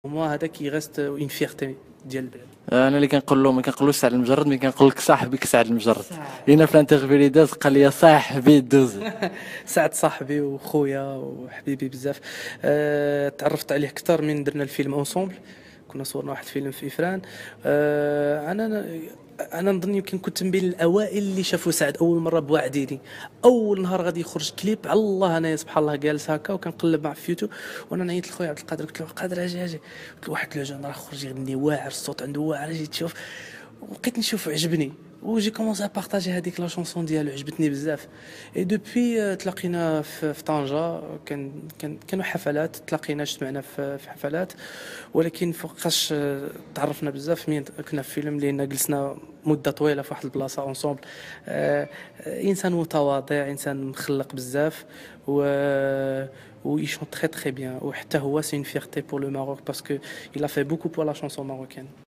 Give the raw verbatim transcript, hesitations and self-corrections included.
وما هذا كي غاست اون فيرتي ديال البلاد. انا اللي كنقول له ما كنقولوش سعد المجرد، ملي كنقول لك صاحبك سعد المجرد. صح. هنا في الانترفيو داز قال لي صاحبي دوز. سعد صاحبي وخويا وحبيبي بزاف. أه تعرفت عليه اكثر من درنا الفيلم اونسومبل، كنا صورنا واحد الفيلم في فران. أه انا انا نظن يمكن كنت من بين الاوائل اللي شافوا سعد اول مره بوعديني. اول نهار غادي يخرج كليب على الله، انا سبحان الله جالس هكا وكنقلب مع في يوتيوب، وانا نعيط لخويا عبد القادر قلت له قادر اجي اجي، قلت له واحد لو جون راه خرج يغني واعر، الصوت عنده واعر، اجي تشوف. وبقيت نشوف عجبني، وجي كومونسي بارطاجي هذيك لا شونسون ديالو، عجبتني بزاف. اي دوبي تلاقينا في, في طنجة، كان كان كانوا حفلات، تلاقينا اجتمعنا في, في حفلات، ولكن فوقاش تعرفنا بزاف مين كنا في فيلم، لان جلسنا مده طويله في واحد البلاصه اونسومبل. آه انسان متواضع، انسان مخلق بزاف، و و il chante très très bien، وحتى هو سي une fierté pour le Maroc parce que il a fait beaucoup pour la chanson marocaine.